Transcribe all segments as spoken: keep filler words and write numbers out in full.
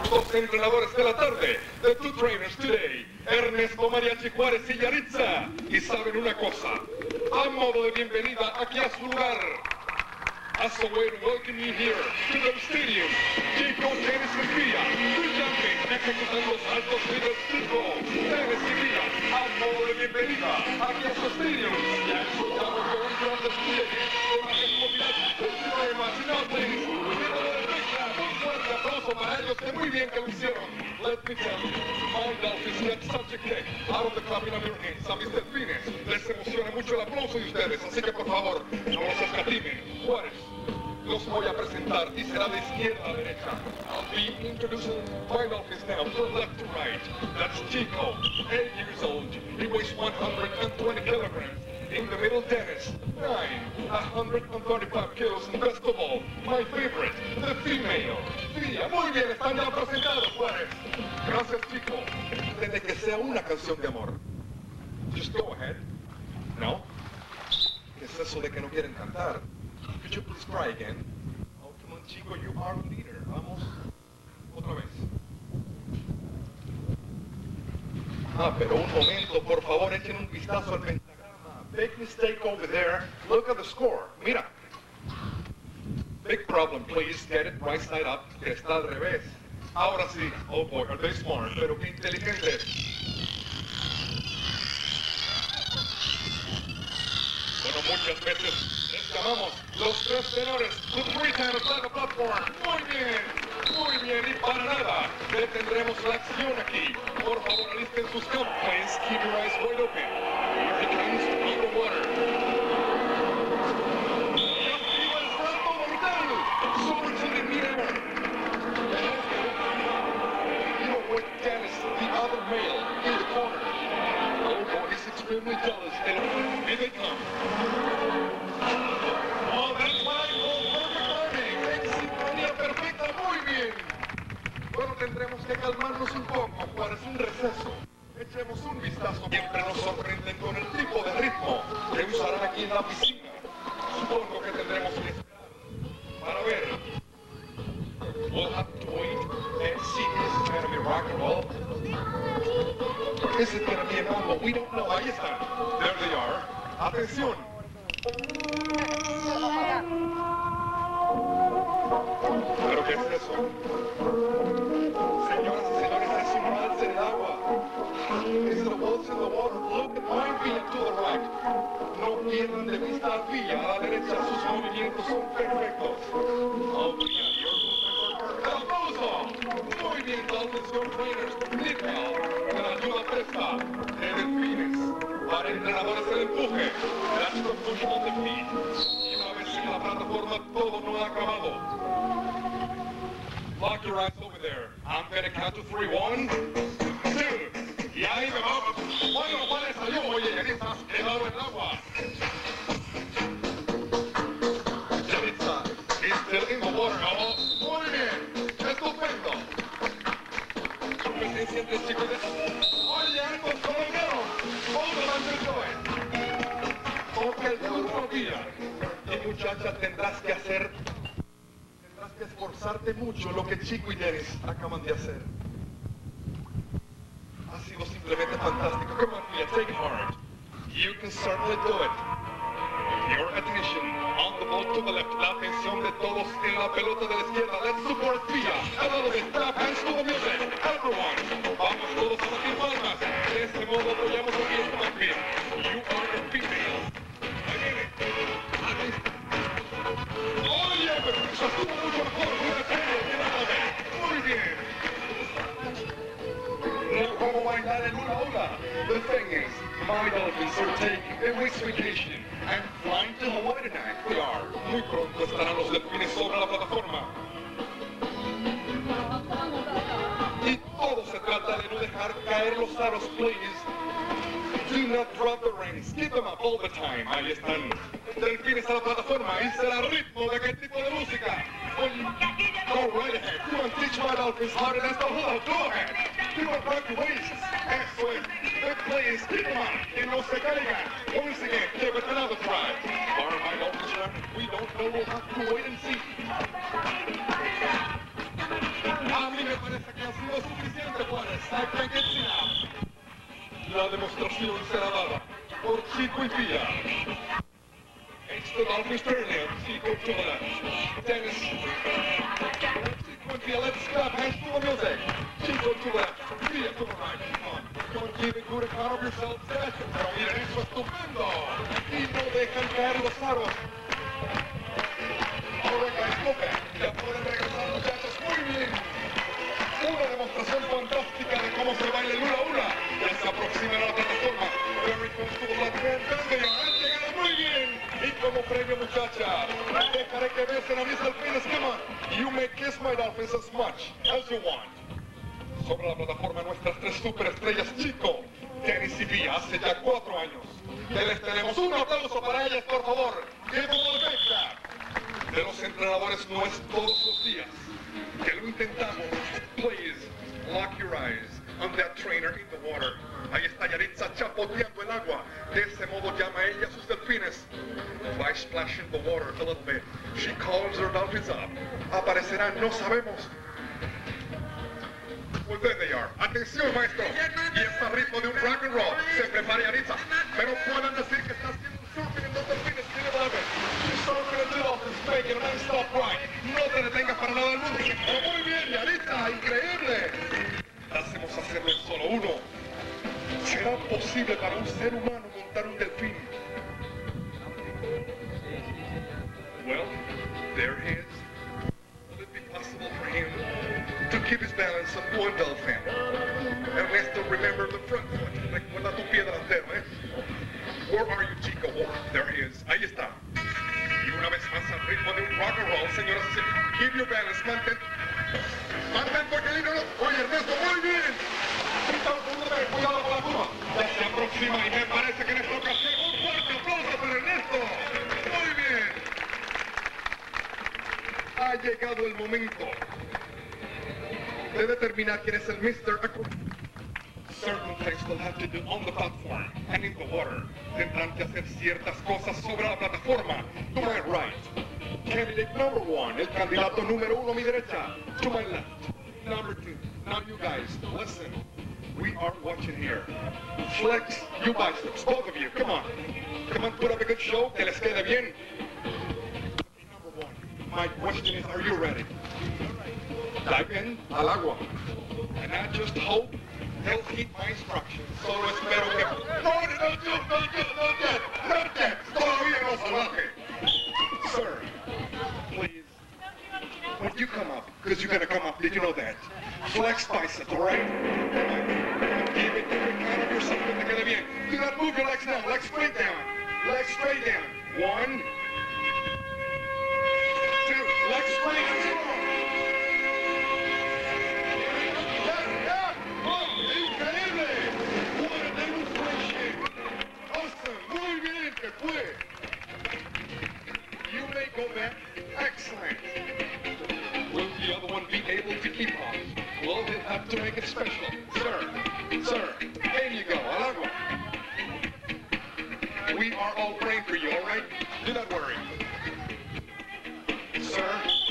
Dos entrenadores de la tarde, the two trainers today, Ernesto Mariachi Juárez y Yaritza. Y saben una cosa, a modo de bienvenida aquí a su lugar, as a way to welcome you here to the stadium, Chico Tenis y Villa, brillante, ejecutando los altos niveles Chico Tenis y Villa, a modo de bienvenida aquí a su stadium. Ya disfrutamos de un gran despliegue de majestad, sistemas y nothings. Un fuerte aplauso para ellos, que muy bien que lo hicieron. Let me tell you, my Dolphins get such a kick out of the clapping of your hands. A mis delfines les emociona mucho el aplauso de ustedes, así que por favor, no los escatimen. Juárez, los voy a presentar y será de izquierda a derecha. I'll be introducing my Dolphins now from left to right. That's Chico, eight years old. He weighs one hundred twenty kilograms. In the middle, Dennis, nine, one hundred thirty-five kilos. And best of all, my favorite, the female, Villa. Muy bien, están ya presentados, Juárez. Gracias, Chico. Desde que sea una canción de amor. Just go ahead. No? ¿Qué es eso de que no quieren cantar? Could you please try again? Oh, come on, Chico, you are the leader. Vamos. Otra vez. Ah, pero un momento, por favor, echen un vistazo al pentagrama. Big mistake over there. Look at the score. Mira. Big problem, please. Get it right side up. Que está al revés. Ahora sí. Oh boy, are they smart? Pero qué inteligentes. Bueno, muchas veces les llamamos los tres tenores. The three tenors on the platform. Muy bien. Muy bien. Y para nada detendremos la acción aquí. Por favor, alisten sus campos. Please keep your eyes wide open. Here he comes underwater. Y arriba el salto mortal. Sobre to the mirror. You with Dennis, the other male, in the corner. Oh boy, he's extremely jealous. And here they come. Oh, that's right. Oh, perfect timing. En sincronía perfecta. Muy bien. Bueno, tendremos que calmarnos un poco. Parece un receso. Echemos un vistazo. Siempre nos sorprenden con el tipo de ritmo que usarán aquí en la piscina. Supongo que tendremos que esperar para ver. We'll have to wait and see. Is it gonna be rock and roll? Is it gonna be a mambo? We don't know. Ahí están. There they are. Atención. ¿Pero qué es eso? Señoras y señores, es un valse de agua. Is it a waltz in the water? Look at my Villa to the right. No pierdan de vista a Villa. A la derecha sus movimientos son perfectos. Oh, Villa, your movements are perfect. ¡Aplauso! Muy bien, atención, trainers. Nickel, de la ayuda presta. De delfines. Para entrenadores el empuje. That's the push on the feet. Y una vez en la plataforma todo no ha acabado. Lock your eyes over there. I'm gonna count to three. One, two. Y ahí me vamos. Bueno, ¿cuál es? Yo voy a Yaritza. Helado en el agua. Yaritza is still in the water. Oh, muy bien. Estupendo. Su presencia entre chicos de... Oye, ambos colombianos. Hold on, I'm going. Ok, el turno Villa. Y muchacha, tendrás que hacer... Tendrás que esforzarte mucho lo que Chico y Dennis acaban de hacer. Ha sido simplemente fantástico. Come on, Villa, take it hard. You can certainly do it. Your attention on the ball to the left. La atención de todos en la pelota de la izquierda. Let's support Villa. A lado de clap hands to the music. Everyone. Vamos todos a batir palmas. De este modo apoyamos a Villa McBean. You are a female. Ahí viene. Ahí está. Oye, pero eso estuvo mucho mejor. Muy bien. No como bailar en una ola. The thing is, my Dolphins are taking a week's vacation and flying to Hawaii tonight. We are. Muy pronto estarán los delfines sobre la plataforma. Y todo se trata de no dejar caer los aros, please. Do not drop the reins. Keep them up all the time. Ahí están. Delfines a la plataforma. Y será ritmo de qué tipo de música. Go right ahead. Come on, teach my Dolphins how to dance the hula. Go ahead. Keep on rock your waist. Eso es. The please keep them up. Que no se caigan. Once again, give it another try. Are my Dolphins run? We don't know. We'll have to wait and see. A mí me parece que ha sido suficiente, Juárez. I think it's enough. La demostración será dada por Chico y Pia. It's the Dolphins turn now. Chico to the left. Dennis. Chico and Pia, let's stop. Hands to the music. Chico to the left. Pia to the right. Come on. Come on, keep a good account of yourself. Pero miren eso, estupendo. Y no dejan caer los aros. Ahora guys, go back. Ya pueden regresar, muchachos. Muy bien. Una demostración fantástica de cómo se baila el hula hula. Ya se aproxima a la plataforma. Very close to the left hand. Han llegado muy bien. Y como premio, muchacha, dejaré que besen a mis delfines. Come on. You may kiss my dolphins as much as you want. Sobre la plataforma, nuestras tres superestrellas, Chico, Dennis y Pia, hace ya cuatro años. Que les tenemos un aplauso para ellas, por favor. Give them all back that. De los entrenadores no es todos los días que lo intentamos. Please, lock your eyes on that trainer in the water. Ahí está Yaritza chapoteando el agua. De ese modo llama ella a sus delfines. By splashing the water a little bit, she calls her dolphins up. Aparecerán, no sabemos. Well, there they are. Atención, maestro. Y está ritmo de un rock and roll. Se prepara Yaritza. Pero pueden decir que está haciendo un surfing en los delfines. Tiene dolphins. She's surfing in the dolphins, making a non-stop ride. No te detengas para nada del mundo. Pero muy bien, Yaritza. Increíble. Hacemos hacerlo en solo uno. ¿Será posible para un ser humano montar un delfín? Well, there he is. Will it be possible for him to keep his balance on one dolphin? Ernesto, remember the front foot. Recuerda tu pie delantero, ¿eh? Where are you, Chico? Oh, there he is. Ahí está. Y una vez más al ritmo de un rock and roll, señoras y señores. Keep your balance, mantén. Mantén tu equilibrio. Oye, Ernesto, muy bien. Cuidado con la curva. Ya se aproxima y me parece que en esta ocasión un fuerte aplauso para Ernesto. Muy bien. Ha llegado el momento de determinar quién es el mister Certain things will have to do on the platform and in the water. Tendrán que hacer ciertas cosas sobre la plataforma. To my right. Candidate number one, el candidato número uno a mi derecha. To my left. Number two. Now you guys, listen. We are watching here. Flex your biceps, both of you. Come on. Come on, put up a good show. Que les quede bien. Number one. My question is, are you ready? Dive in al agua. And I just hope they'll keep my instructions. Solo espero que... No, no, no, no, no, no, yet, not yet. Todavía no salvaje. Sir, please. When you come up, because you're gonna come up, did you know that? Flex biceps, all right? Come on. Give it every kind of yourself que te quede bien. Do not move your legs now. Legs straight down. Legs straight down. One. Two. Legs straight and strong. Yes, yes. Oh, increíble. What a demonstration. Awesome. Muy bien que fue. You may go back. Excellent. Will the other one be able to keep up? Well, they'll have to make it special. Sir, sir, there you go, al agua. We are all praying for you, all right? Do not worry. Sir,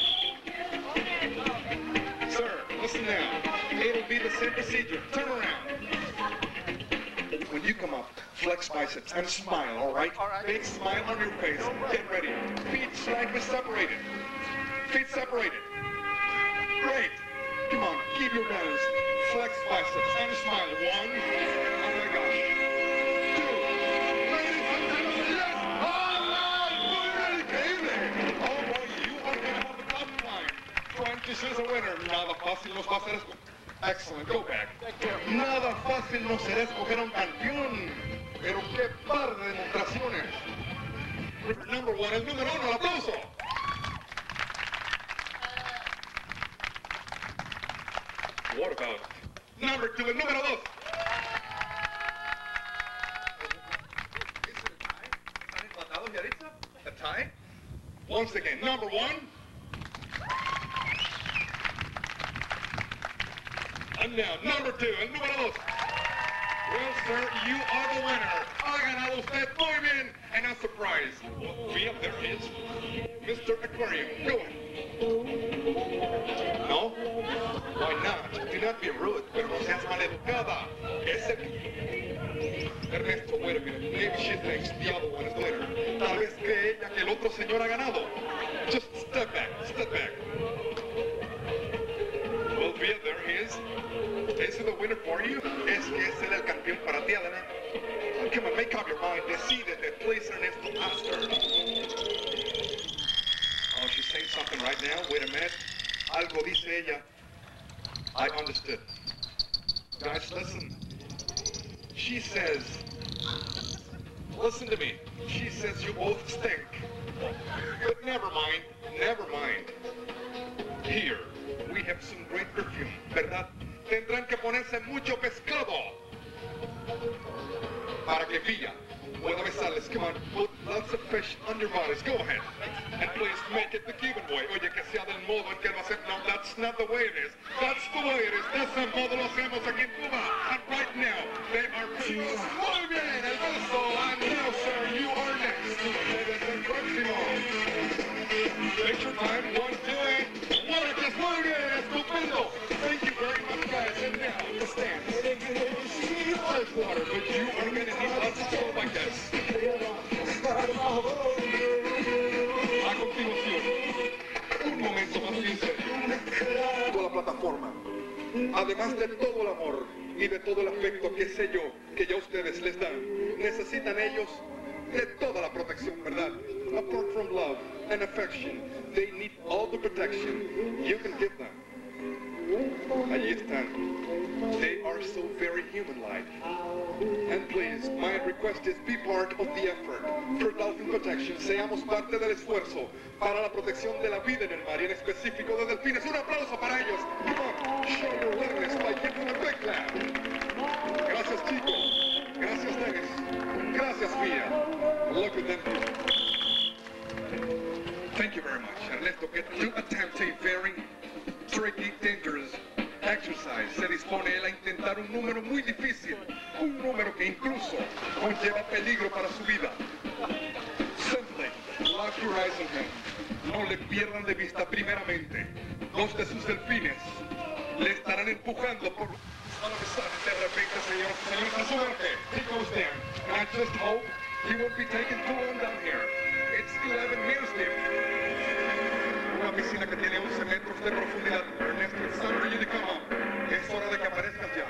sir, listen now. It'll be the same procedure. Turn around. When you come up, flex biceps and smile, all right? All right. Big smile on your face. Get ready. Feet slightly separated. Feet separated. Great. Come on, keep your balance. Flex biceps and smile. One. Oh my gosh. Two. Ladies and gentlemen, yes. All right. Muy bien, increíble. Oh boy, you are going to have a tough time trying to choose a winner. Nada fácil nos va a hacer esto. Excellent, go back. Nada fácil no será escoger a un campeón. Pero qué par de demostraciones. Number one, el número uno, el aplauso. What about number two, el número dos? Is it a tie? ¿Están empatados, Yaritza? A tie? Once again, number one. And now, number two, el número dos. Well, sir, you are the winner Ha ganado usted muy bien. And a surprise. Well, Via, there is Mister Aquarium. Go ahead. No? Why not? Do not be rude, pero no seas maleducada. Ese... Ernesto, wait a minute. Maybe she thinks the other one is the winner. Tal vez cree ella que el otro señor ha ganado. Just step back, step back. Well, Via, there he is. Is he the winner for you? Es que es él el campeón para ti, Elena. Oh, come on, make up your mind. Decídete, please, Ernesto, ask her. Oh, she's saying something right now. Wait a minute. Algo dice ella. I understood. Guys, listen. She says, listen to me. She says you both stink. But never mind, never mind. Here, we have some great perfume, ¿verdad? Tendrán que ponerse mucho pescado para que Villa pueda besarles. Come on, put lots of fish on your bodies. Go ahead. And please make it the Cuban way. Oye, que sea del modo en que lo hacen. No, that's not the way it is. That's the way it is. De ese modo lo hacemos aquí en Cuba. And right now, they are pretty... Muy bien, el beso. And now, sir, you are next. Desde el próximo. Take your time. One, two, eight. Marcas, muy bien. Estupendo. Thank you very much, guys. And now, the stand. Ice water, but you are going to need lots of soap, I guess. A continuación, un momento más bien serio. Toda la plataforma, además de todo el amor y de todo el afecto que sé yo que ya ustedes les dan, necesitan ellos de toda la protección, ¿verdad? Apart from love and affection, they need all the protection you can give them. Allí están. They are so very human-like. And please, my request is be part of the effort for dolphin protection. Seamos parte del esfuerzo para la protección de la vida en el mar y en específico de delfines. Un aplauso para ellos. Come on, show your willingness by giving them a big clap. Gracias, chicos. Gracias, Dennis. Gracias, Via. Look at them. Thank you very much, Ernesto. Get to attempt a very tricky, dangerous exercise. Se dispone él a intentar un número muy difícil, un número que incluso conlleva peligro para su vida. Simply lock your eyes on him. No le pierdan de vista primeramente. Dos de sus delfines le estarán empujando por... All of a sudden, de repente, señor, señor, a suerte. He goes down. And I just hope he won't be taken too long down here. It's eleven meters deep. Una piscina que tiene once metros de profundidad. Ernesto, it's time for you to come up. Es hora de que aparezcas ya.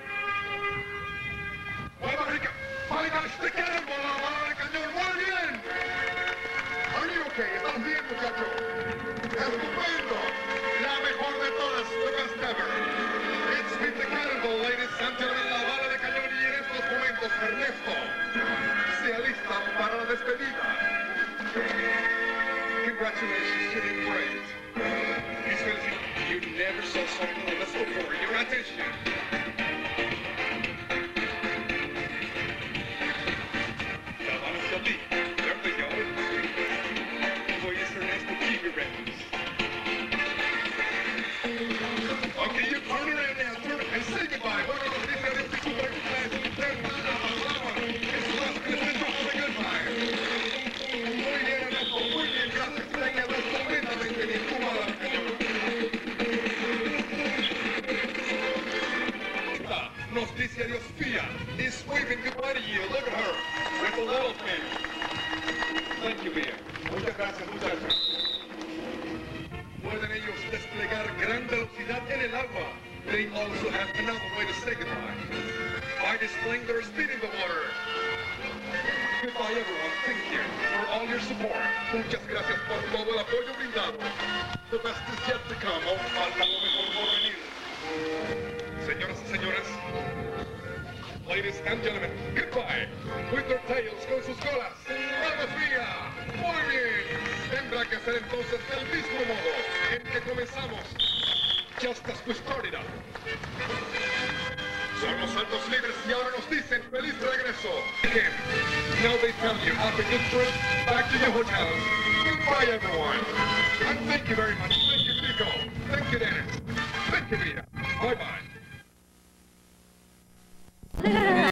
¡Mueva, rica! ¡Vaya, este queremos la bala de cañón! ¡Muy bien! Are you okay? ¿Estás bien, muchacho? ¡Estupendo! La mejor de todas, the best ever. It's been the cannonball, ladies and gentlemen, la bala de cañón y en estos momentos, Ernesto se alista para la despedida. Congratulations to him, great. He's finishing. You never saw something like this before. Your attention. La mano hacia ti. There they go. Please, Ernesto, keep your records. Okay, you turn around now. Turn and say goodbye. Bueno, nos dice Ernesto su pregunta es usted va a hablar. Es más que se toca de goodbye. Muy bien, Ernesto. Muy bien, gracias. Tenga dos completamente bien fumada. Nos dice adiós, Via. Is waving goodbye to you. Look at her. With a little thing. Thank you, Via. Muchas gracias, muchachos. Pueden ellos desplegar gran velocidad en el agua. They also have another way to say goodbye. By displaying their speed in the water. Goodbye, everyone. Thank you for all your support. Muchas gracias por todo el apoyo brindado. The best is yet to come. Aún falta lo mejor por venir. Señoras y señores, ladies and gentlemen, goodbye. With their tails, con sus colas. ¡Vamos, Via! Muy bien. Tendrá que ser entonces del mismo modo en que comenzamos. Just as we started up. Son los altos libres y ahora nos dicen feliz regreso. Again, now they tell you have a good trip back to your hotels. Goodbye, everyone. And thank you very much. Thank you, Nico. Thank you, Dennis. Thank you, Via. Bye-bye.